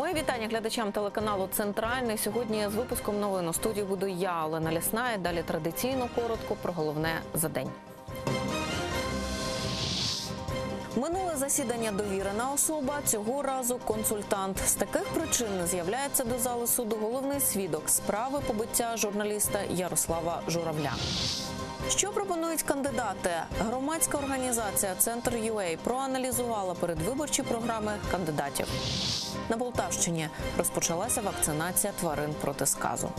Мої вітання глядачам телеканалу «Центральний». Сьогодні з випуском новин у студії буду я, Олена Лісна. І далі традиційно коротко про головне за день. Минуле засідання довірена особа, цього разу консультант. З таких причин не з'являється до зали суду головний свідок справи побиття журналіста Ярослава Журавля. Що пропонують кандидати? Громадська організація «Центр.UA» проаналізувала передвиборчі програми кандидатів. На Полтавщині розпочалася вакцинація тварин проти сказу.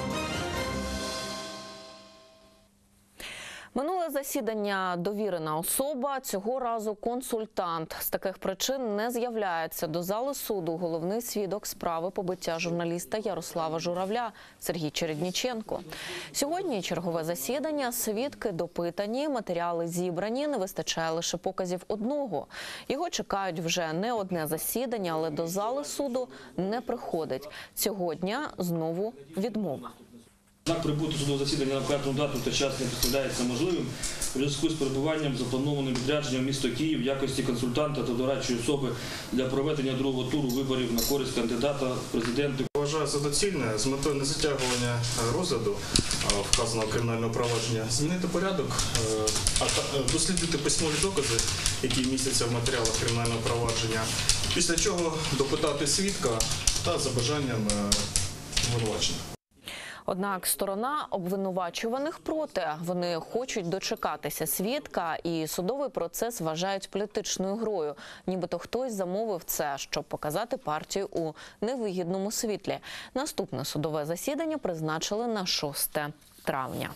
Минуле засідання довірена особа, цього разу консультант. З таких причин не з'являється до зали суду головний свідок справи побиття журналіста Ярослава Журавля Сергій Чередніченко. Сьогодні чергове засідання, свідки допитані, матеріали зібрані, не вистачає лише показів одного. Його чекають вже не одне засідання, але до зали суду не приходить. Цього дня знову відмова. Однак прибути судового засідання на вказану дату та час не представляється можливим у зв'язку з перебуванням запланованим відрядженням в місто Київ в якості консультанта та дорадчої особи для проведення другого туру виборів на користь кандидата в президенти. Вважаю за доцільне з метою незатягування розгляду вказаного кримінального провадження змінити порядок, дослідити письмові докази, які містяться в матеріалах кримінального провадження, після чого допитати свідка та за бажанням обвинуваченого. Однак сторона обвинувачуваних проти. Вони хочуть дочекатися свідка і судовий процес вважають політичною грою. Нібито хтось замовив це, щоб показати партію у невигідному світлі. Наступне судове засідання призначили на 6 травня.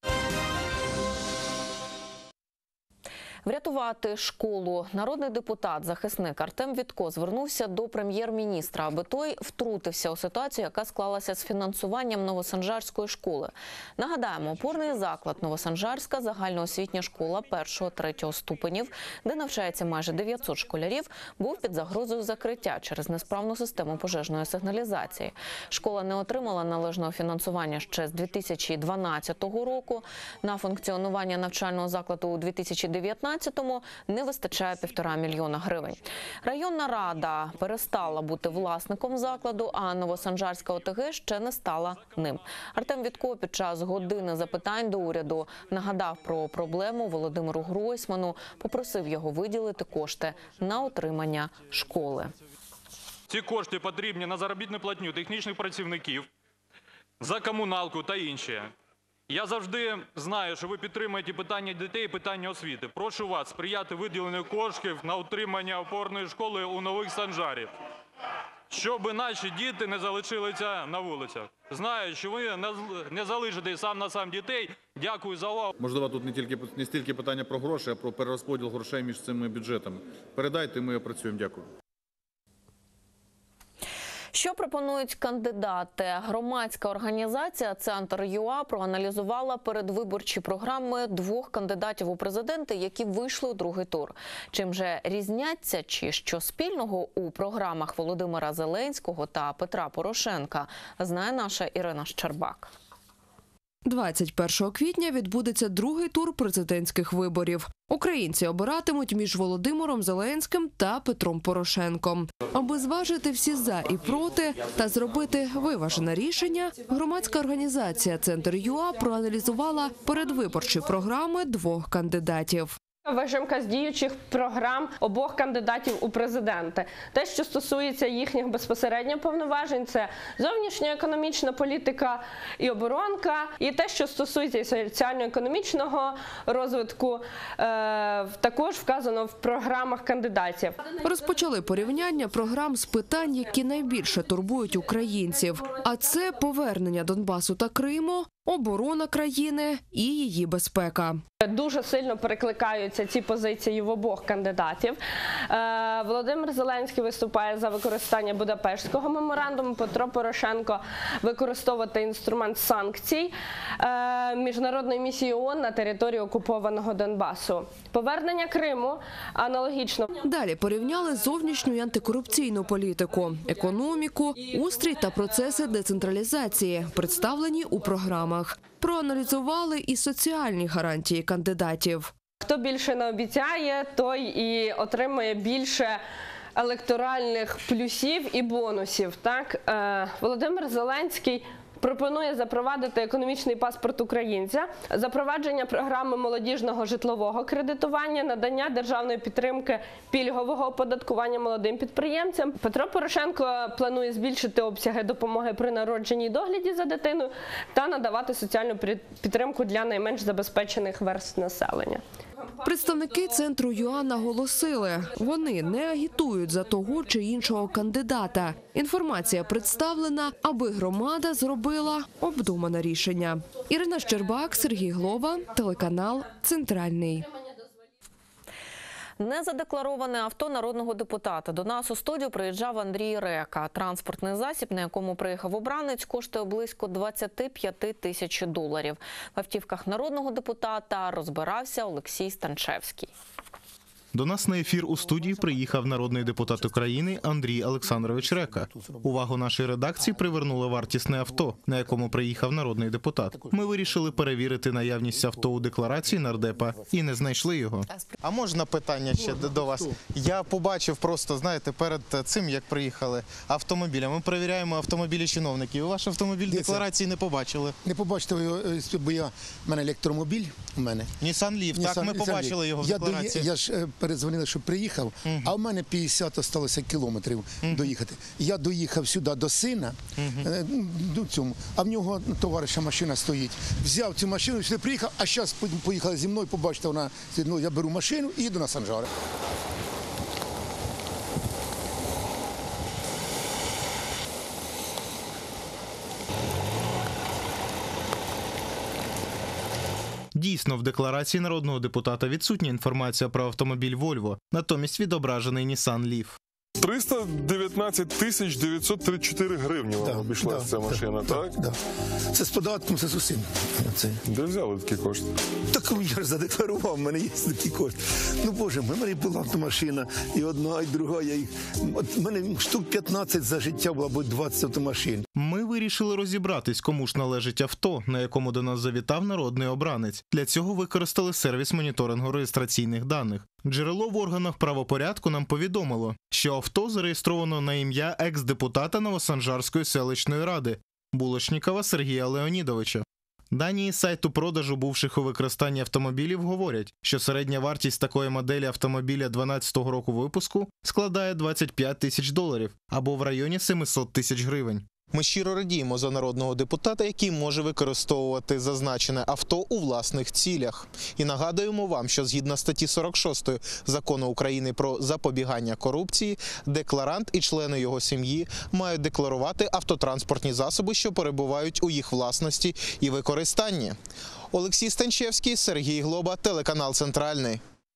Врятувати школу. Народний депутат, захисник Артем Вітко звернувся до прем'єр-міністра, аби той втрутився у ситуацію, яка склалася з фінансуванням Новосанжарської школи. Нагадаємо, опорний заклад Новосанжарська загальноосвітня школа 1-3 ступенів, де навчається майже 900 школярів, був під загрозою закриття через несправну систему пожежної сигналізації. Школа не отримала належного фінансування ще з 2012 року. На функціонування навчального закладу у 2019 не вистачає 1,5 мільйона гривень. Районна рада перестала бути власником закладу, а Новосанжарська ОТГ ще не стала ним. Артем Вітко під час години запитань до уряду нагадав про проблему Володимиру Гройсману, попросив його виділити кошти на утримання школи. Ці кошти потрібні на заробітну платню технічних працівників, за комуналку та інше. Я завжди знаю, що ви підтримуєте питання дітей і питання освіти. Прошу вас сприяти виділенню коштів на утримання опорної школи у Нових Санжарах, щоб наші діти не залишилися на вулицях. Знаю, що ви не залишите сам на сам дітей. Дякую за увагу. Можливо, тут не стільки питання про гроші, а про перерозподіл грошей між цими бюджетами. Передайте, ми опрацюємо. Дякую. Що пропонують кандидати? Громадська організація «Центр.UA» проаналізувала передвиборчі програми 2 кандидатів у президенти, які вийшли у другий тур. Чим же різняться чи що спільного у програмах Володимира Зеленського та Петра Порошенка, знає наша Ірина Щербак. 21 квітня відбудеться другий тур президентських виборів. Українці обиратимуть між Володимиром Зеленським та Петром Порошенком. Аби зважити всі «за» і «проти» та зробити виважене рішення, громадська організація «Центр.UA» проаналізувала передвиборчі програми 2 кандидатів. Вижимка з діючих програм обох кандидатів у президенти. Те, що стосується їхніх безпосередньо повноважень, це зовнішньоекономічна політика і оборонка. І те, що стосується соціально-економічного розвитку, також вказано в програмах кандидатів. Розпочали порівняння програм з питань, які найбільше турбують українців. А це повернення Донбасу та Криму, оборона країни і її безпека. Дуже сильно перекликаються ці позиції в обох кандидатів. Володимир Зеленський виступає за використання Будапештського меморандуму, Петро Порошенко використовувати інструмент санкцій міжнародної місії ООН на території окупованого Донбасу. Повернення Криму аналогічно. Далі порівняли зовнішню і антикорупційну політику, економіку, устрій та процеси децентралізації, представлені у програмах. Проаналізували і соціальні гарантії кандидатів. Хто більше не обіцяє, той і отримує більше електоральних плюсів і бонусів. Так? Володимир Зеленський пропонує запровадити економічний паспорт українця, запровадження програми молодіжного житлового кредитування, надання державної підтримки пільгового оподаткування молодим підприємцям. Петро Порошенко планує збільшити обсяги допомоги при народженні і догляді за дитиною та надавати соціальну підтримку для найменш забезпечених верств населення. Представники центру ЮА наголосили, вони не агітують за того чи іншого кандидата. Інформація представлена, аби громада зробила обдумане рішення. Ірина Щербак, Сергій Глова, телеканал «Центральний». Незадеклароване авто народного депутата. До нас у студію приїжджав Андрій Река. Транспортний засіб, на якому приїхав обранець, коштує близько 25 тисяч доларів. В автівках народного депутата розбирався Олексій Станчевський. До нас на ефір у студії приїхав народний депутат України Андрій Олександрович Река. Увагу нашої редакції привернуло вартісне авто, на якому приїхав народний депутат. Ми вирішили перевірити наявність авто у декларації нардепа і не знайшли його. А можна питання ще до вас? Я побачив просто, знаєте, перед цим, як приїхали автомобілем. Ми перевіряємо автомобілі чиновників. Ваш автомобіль в декларації не побачили. Не побачите, бо в мене електромобіль. Nissan Leaf, так, ми побачили його в декларації. Я ж передзвонили, щоб приїхав, а в мене 50 осталося кілометрів доїхати. Я доїхав сюди до сина, до цьому, а в нього товариша машина стоїть. Взяв цю машину, сюди приїхав, а зараз поїхали зі мною, побачите, вона, я беру машину і їду на Санжари. Дійсно, в декларації народного депутата відсутня інформація про автомобіль «Вольво», натомість відображений Nissan Leaf. 319 тисяч 934 гривні вам обійшлася ця машина, так? Так. Це з податком, це з усім. Де взяли такі кошти? Так я ж задекларував, в мене є такі кошти. Ну, Боже, в мене була автомашина, і одна, і друга. В мене штук 15 за життя було, або 20 автомашин. Ми вирішили розібратись, кому ж належить авто, на якому до нас завітав народний обранець. Для цього використали сервіс моніторингу реєстраційних даних. Джерело в органах правопорядку нам повідомило, що авто зареєстровано на ім'я екс-депутата Новосанжарської селищної ради Булочнікова Сергія Леонідовича. Дані із сайту продажу бувших у використанні автомобілів говорять, що середня вартість такої моделі автомобіля 12-го року випуску складає 25 тисяч доларів або в районі 700 тисяч гривень. Ми щиро радіємо за народного депутата, який може використовувати зазначене авто у власних цілях. І нагадуємо вам, що згідно статті 46 Закону України про запобігання корупції, декларант і члени його сім'ї мають декларувати автотранспортні засоби, що перебувають у їх власності і використанні. Олексій Станчевський, Сергій Глоба, телеканал «Центральний».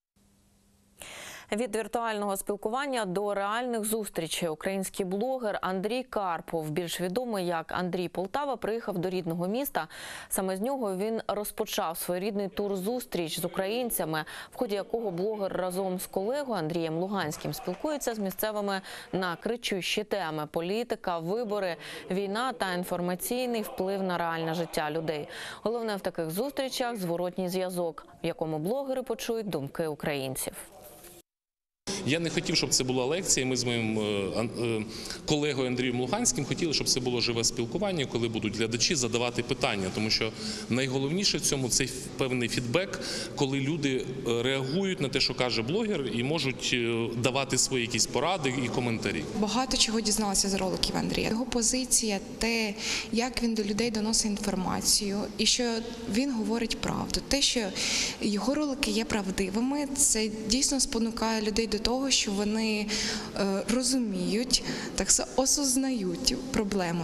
Від віртуального спілкування до реальних зустрічей український блогер Андрій Карпов, більш відомий як Андрій Полтава, приїхав до рідного міста. Саме з нього він розпочав своєрідний тур-зустріч з українцями, в ході якого блогер разом з колегою Андрієм Луганським спілкується з місцевими на кричущі теми – політика, вибори, війна та інформаційний вплив на реальне життя людей. Головне в таких зустрічах – зворотній зв'язок, в якому блогери почують думки українців. Я не хотів, щоб це була лекція. Ми з моїм колегою Андрієм Луганським хотіли, щоб це було живе спілкування, коли будуть глядачі задавати питання. Тому що найголовніше в цьому – це певний фідбек, коли люди реагують на те, що каже блогер, і можуть давати свої якісь поради і коментарі. Багато чого дізналася з роликів Андрія. Його позиція, те, як він до людей доносить інформацію, і що він говорить правду. Те, що його ролики є правдивими, це дійсно спонукає людей до того, що вони розуміють, так осознають проблему.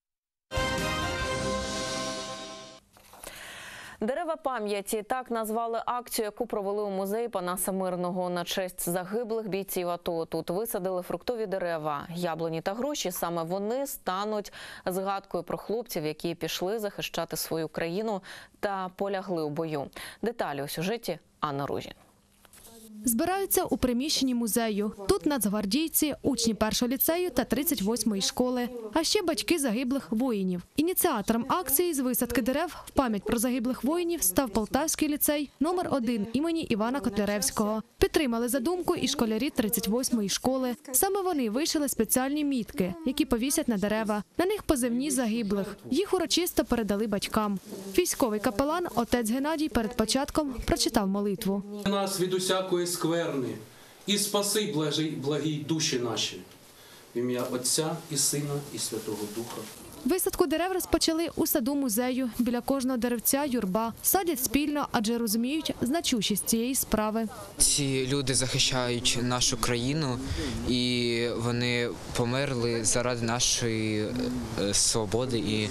«Дерева пам'яті» – так назвали акцію, яку провели у музеї Панаса Мирного на честь загиблих бійців АТО. Тут висадили фруктові дерева, яблуні та груші. Саме вони стануть згадкою про хлопців, які пішли захищати свою країну та полягли у бою. Деталі у сюжеті Анна Ружін. Збираються у приміщенні музею. Тут нацгвардійці, учні 1-го ліцею та 38-ї школи, а ще батьки загиблих воїнів. Ініціатором акції з висадки дерев в пам'ять про загиблих воїнів став Полтавський ліцей номер 1 імені Івана Котляревського. Підтримали задумку і школярі 38-ї школи. Саме вони вишили спеціальні мітки, які повісять на дерева. На них позивні загиблих. Їх урочисто передали батькам. Військовий капелан отець Геннадій перед початком прочитав молитву. Нас від усякої скверни і спаси благій душі наші. В ім'я Отця і Сина і Святого Духа. Висадку дерев розпочали у саду музею. Біля кожного деревця юрба. Садять спільно, адже розуміють значущість цієї справи. Ці люди захищають нашу країну і вони померли заради нашої свободи і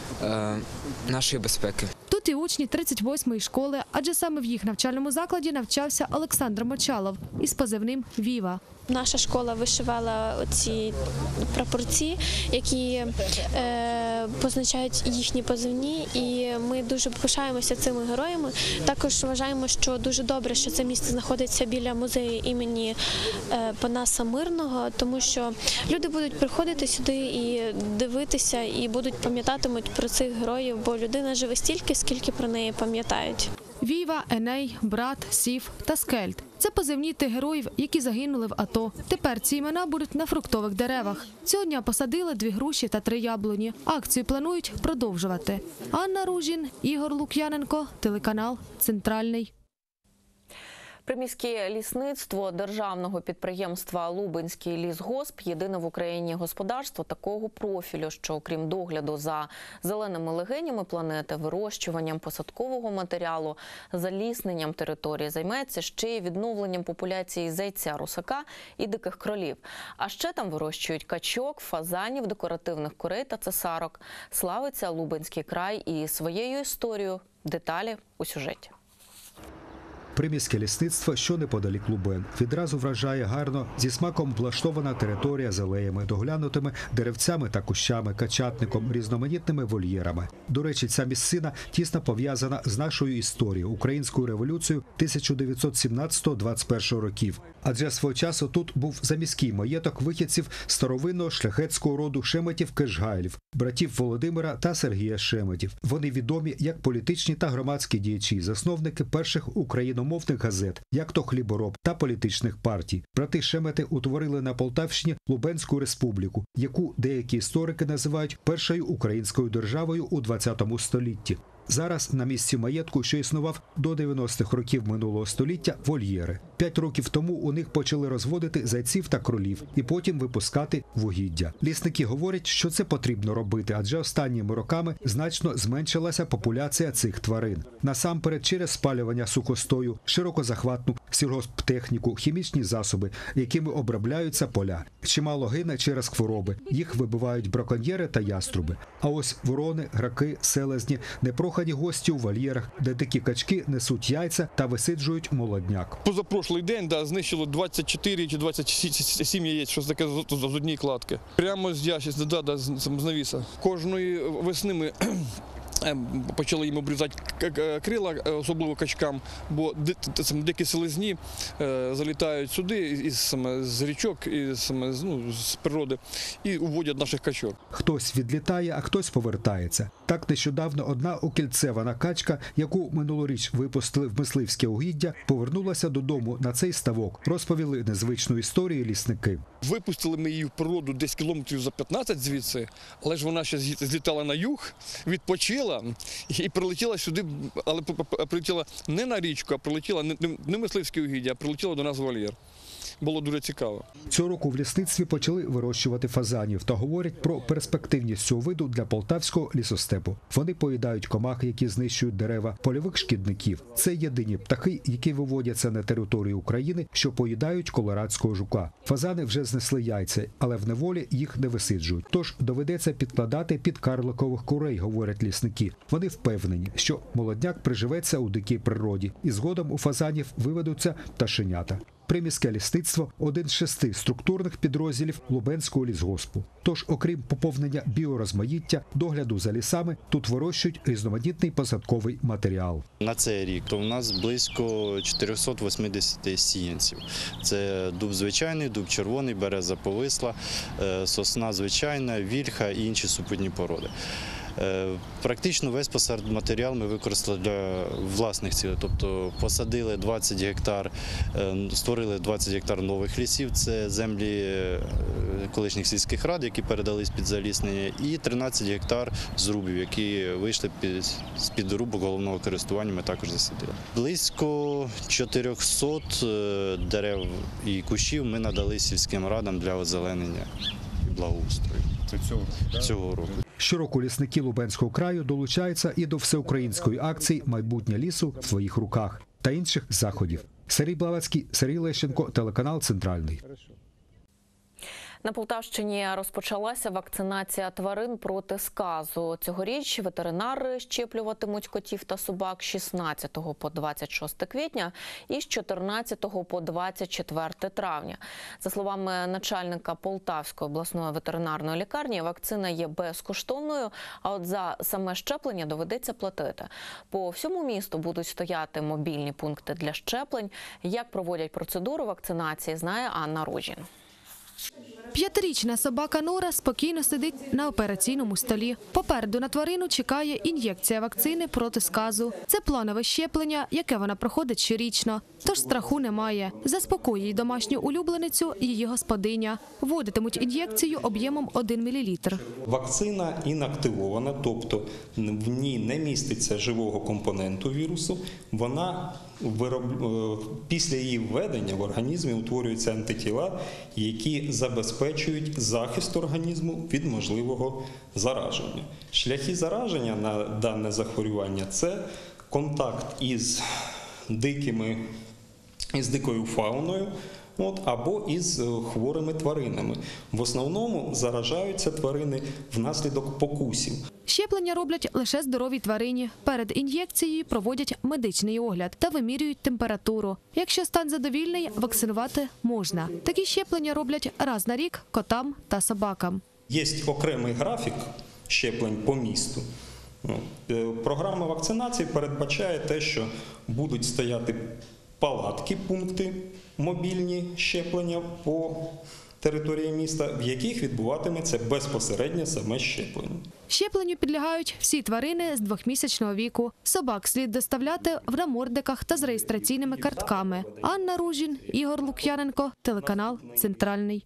нашої безпеки. Тут і учні 38-ї школи, адже саме в їх навчальному закладі навчався Олександр Мочалов із позивним «Віва». Наша школа вишивала оці прапорці, які позначають їхні позивні, і ми дуже пишаємося цими героями. Також вважаємо, що дуже добре, що це місце знаходиться біля музею імені Панаса Мирного, тому що люди будуть приходити сюди і дивитися, і будуть пам'ятатимуть про цих героїв, бо людина живе стільки, скільки про неї пам'ятають. Віва, Еней, Брат, Сів та Скельд – це позивні тих героїв, які загинули в АТО. Тепер ці імена будуть на фруктових деревах. Цього дня посадили 2 груші та 3 яблуні. Акцію планують продовжувати. Анна Ружін, Ігор Лук'яненко, телеканал «Центральний». Приміське лісництво державного підприємства «Лубенський лісгосп» – єдине в Україні господарство такого профілю, що окрім догляду за зеленими легенями планети, вирощуванням посадкового матеріалу, залісненням території, займається ще й відновленням популяції зайця, русака і диких кролів. А ще там вирощують качок, фазанів, декоративних курей та цесарок. Славиться Лубенський край і своєю історією. Деталі у сюжеті. Приміське лісництво, що неподалік Лубен. Відразу вражає гарно зі смаком влаштована територія з алеями, доглянутими деревцями та кущами, качатником, різноманітними вольєрами. До речі, ця місцина тісно пов'язана з нашою історією, українською революцією 1917-21 років. Адже свого часу тут був заміський маєток вихідців старовинного шляхетського роду Шеметів-Кешгайлів, братів Володимира та Сергія Шеметів. Вони відомі як політичні та громадські діячі, засновники перших україномовних газет, як то «Хлібороб» та політичних партій. Брати Шемети утворили на Полтавщині Лубенську республіку, яку деякі історики називають першою українською державою у ХХ столітті. Зараз на місці маєтку, що існував до 90-х років минулого століття, вольєри. 5 років тому у них почали розводити зайців та кролів і потім випускати вугіддя. Лісники говорять, що це потрібно робити, адже останніми роками значно зменшилася популяція цих тварин. Насамперед через спалювання сухостою, широкозахватну сільгосптехніку, хімічні засоби, якими обробляються поля. Чимало гине через хвороби. Їх вибивають браконьєри та яструби. А ось ворони, граки, селезні, непрохані гості у вольєрах, де дикі качки несуть яйця та висиджують молодняк. Позапрошлий день знищило 24 чи 27 яєць, щось таке з однієї кладки. Прямо з ящиці, з навіса. Кожної весни ми почали їм обрізати крила, особливо качкам, бо дикі селезні залітають сюди з річок, з природи і уводять наших качок. Хтось відлітає, а хтось повертається. Так нещодавно одна окільцевана качка, яку минулоріч випустили в мисливське угіддя, повернулася додому на цей ставок, розповіли незвичну історію лісники. Випустили ми її в природу десь кілометрів за 15 звідси, але ж вона ще злітала на юг, відпочила і прилетіла сюди, але прилетіла не на річку, а прилетіла не мисливське угіддя, а прилетіла до нас в вольєр. Було дуже цікаво. Цього року в лісництві почали вирощувати фазанів та говорять про перспективність цього виду для полтавського лісостепу. Вони поїдають комахи, які знищують дерева, польових шкідників. Це єдині птахи, які виводяться на територію України, що поїдають колорадського жука. Фазани вже знесли яйця, але в неволі їх не висиджують. Тож доведеться підкладати під карликових курей, говорять лісники. Вони впевнені, що молодняк приживеться у дикій природі і згодом у фазанів виведуться пташенята. приміське лісництво – один з 6 структурних підрозділів Лубенського лісгоспу. Тож, окрім поповнення біорозмаїття, догляду за лісами, тут вирощують різноманітний посадковий матеріал. На цей рік то у нас близько 480 сіянців. Це дуб звичайний, дуб червоний, береза повисла, сосна звичайна, вільха і інші супутні породи. Практично весь посадматеріал ми використали для власних цілей, тобто посадили 20 гектар, створили 20 гектар нових лісів, це землі колишніх сільських рад, які передались під заліснення, і 13 гектар зрубів, які вийшли з-під рубок головного користування, ми також засадили. Близько 400 дерев і кущів ми надали сільським радам для озеленення і благоустрою. Цього року. Щороку лісники Лубенського краю долучаються і до всеукраїнської акції «Майбутнє лісу в твоїх руках» та інших заходів. Сергій Блавацький, Сергій Лещенко, телеканал «Центральний». На Полтавщині розпочалася вакцинація тварин проти сказу. Цьогоріч ветеринари щеплюватимуть котів та собак з 16 по 26 квітня і з 14 по 24 травня. За словами начальника Полтавської обласної ветеринарної лікарні, вакцина є безкоштовною, а от за саме щеплення доведеться платити. По всьому місту будуть стояти мобільні пункти для щеплень. Як проводять процедуру вакцинації, знає Анна Ружін. 5-річна собака Нора спокійно сидить на операційному столі. Попереду на тварину чекає ін'єкція вакцини проти сказу. Це планове щеплення, яке вона проходить щорічно. Тож страху немає. Заспокоює домашню улюбленицю її господиня. Вводитимуть ін'єкцію об'ємом 1 мл. Вакцина інактивована, тобто в ній не міститься живого компоненту вірусу. Вона після її введення в організмі утворюються антитіла, які забезпечують захист організму від можливого зараження. Шляхи зараження на дане захворювання – це контакт із дикою фауною, або із хворими тваринами. В основному заражаються тварини внаслідок покусів. Щеплення роблять лише здоровій тварині. Перед ін'єкцією проводять медичний огляд та вимірюють температуру. Якщо стан задовільний, вакцинувати можна. Такі щеплення роблять раз на рік котам та собакам. Є окремий графік щеплень по місту. Програма вакцинації передбачає те, що будуть стояти палатки, пункти, мобільні щеплення по території міста, в яких відбуватиметься безпосередньо саме щеплення. Щепленню підлягають всі тварини з 2-місячного віку. Собак слід доставляти в намордниках та з реєстраційними картками. Анна Ружін, Ігор Лук'яненко, телеканал «Центральний».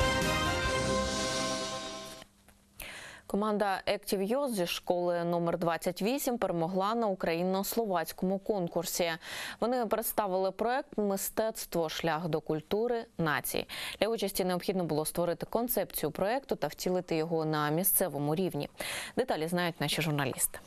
Команда «Active Youth» зі школи номер 28 перемогла на україно-словацькому конкурсі. Вони представили проект «Мистецтво. Шлях до культури нації». Для участі необхідно було створити концепцію проекту та втілити його на місцевому рівні. Деталі знають наші журналісти.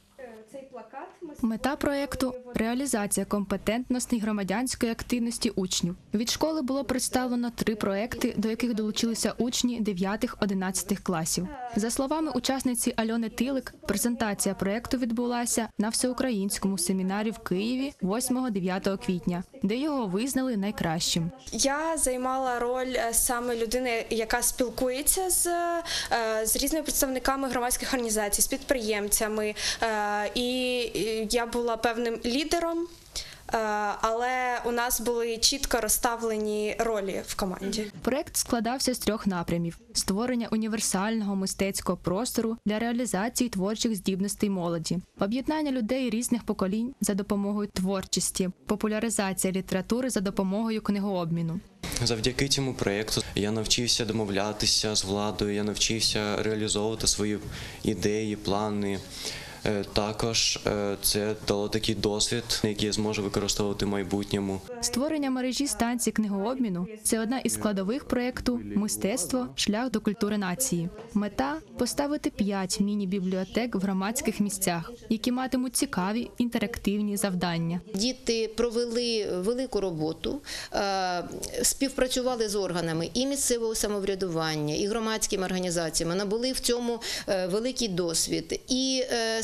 Мета проєкту – реалізація компетентностей громадянської активності учнів. Від школи було представлено 3 проєкти, до яких долучилися учні 9-11 класів. За словами учасниці Альони Тилик, презентація проєкту відбулася на всеукраїнському семінарі в Києві 8-9 квітня, де його визнали найкращим. Я займала роль саме людини, яка спілкується з різними представниками громадських організацій, з підприємцями, і я була певним лідером, але у нас були чітко розставлені ролі в команді. Проект складався з 3 напрямів – створення універсального мистецького простору для реалізації творчих здібностей молоді, об'єднання людей різних поколінь за допомогою творчості, популяризація літератури за допомогою книгообміну. Завдяки цьому проєкту я навчився домовлятися з владою, я навчився реалізовувати свої ідеї, плани. Також це дало такий досвід, який я зможу використовувати в майбутньому. Створення мережі станцій книгообміну – це одна із складових проєкту «Мистецтво. Шлях до культури нації». Мета – поставити 5 міні-бібліотек в громадських місцях, які матимуть цікаві інтерактивні завдання. Діти провели велику роботу, співпрацювали з органами і місцевого самоврядування, і громадськими організаціями, набули в цьому великий досвід. І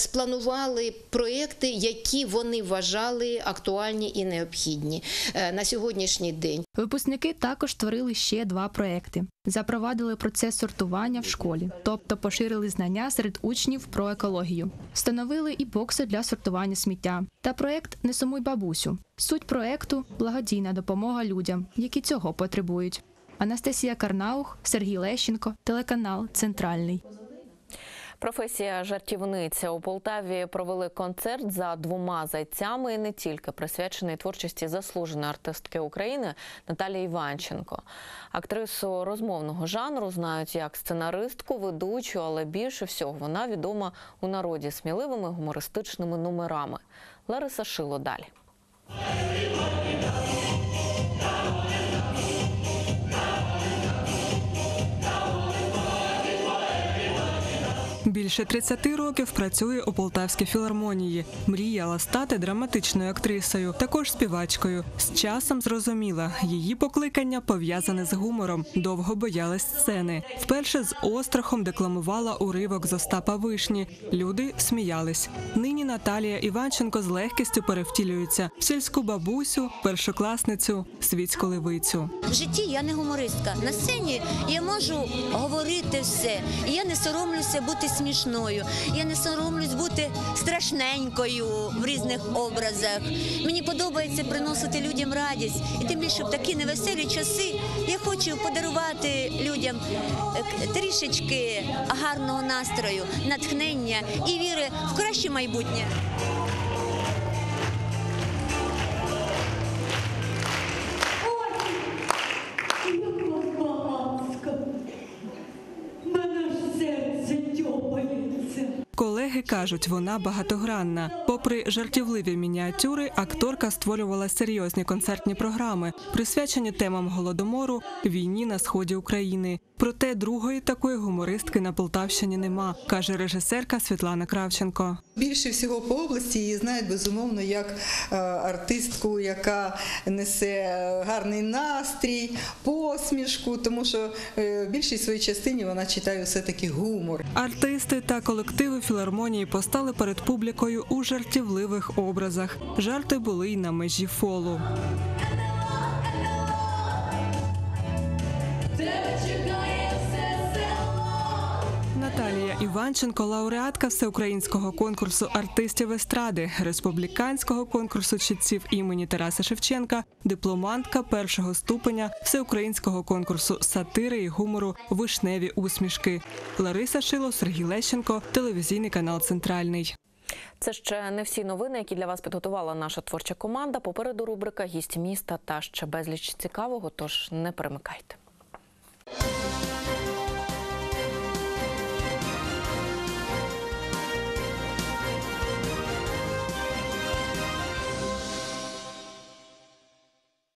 спланували проєкти, які вони вважали актуальні і необхідні на сьогоднішній день. Випускники також створили ще 2 проекти. Запровадили процес сортування в школі, тобто поширили знання серед учнів про екологію. Встановили і бокси для сортування сміття. Та проект «Не сумуй, бабусю». Суть проекту – благодійна допомога людям, які цього потребують. Анастасія Карнаух, Сергій Лещенко, телеканал «Центральний». Професія жартівниця. У Полтаві провели концерт за 2 зайцями і не тільки, присвячений творчості заслуженої артистки України Наталії Іванченко. Актрису розмовного жанру знають як сценаристку, ведучу, але більше всього вона відома у народі сміливими гумористичними номерами. Лариса Шило далі. Більше 30 років працює у Полтавській філармонії. Мріяла стати драматичною актрисою, також співачкою. З часом зрозуміла, її покликання пов'язане з гумором. Довго боялась сцени. Вперше з острахом декламувала уривок з Остапа Вишні. Люди сміялись. Нині Наталія Іванченко з легкістю перевтілюється в сільську бабусю, першокласницю, світську левицю. В житті я не гумористка. На сцені я можу говорити все. І я не соромлюся бути смішною. Я не соромлюсь бути страшненькою в різних образах. Мені подобається приносити людям радість. І тим більше в такі невеселі часи я хочу подарувати людям трішечки гарного настрою, натхнення і віри в краще майбутнє. Колеги кажуть, вона багатогранна. Попри жартівливі мініатюри, акторка створювала серйозні концертні програми, присвячені темам Голодомору, війні на сході України. Проте другої такої гумористки на Полтавщині нема, каже режисерка Світлана Кравченко. Більше всього по області її знають, безумовно, як артистку, яка несе гарний настрій, посмішку, тому що в більшій своїй частині вона читає все-таки гумор. Артисти та колективи філармонії постали перед публікою у жартівливих образах. Жарти були й на межі фолу. Наталія Іванченко – лауреатка всеукраїнського конкурсу артистів естради, республіканського конкурсу читців імені Тараса Шевченка, дипломантка 1-го ступеня всеукраїнського конкурсу сатири і гумору «Вишневі усмішки». Лариса Шило, Сергій Лещенко, телевізійний канал «Центральний». Це ще не всі новини, які для вас підготувала наша творча команда. Попереду рубрика «Гість міста» та ще безліч цікавого, тож не перемикайте.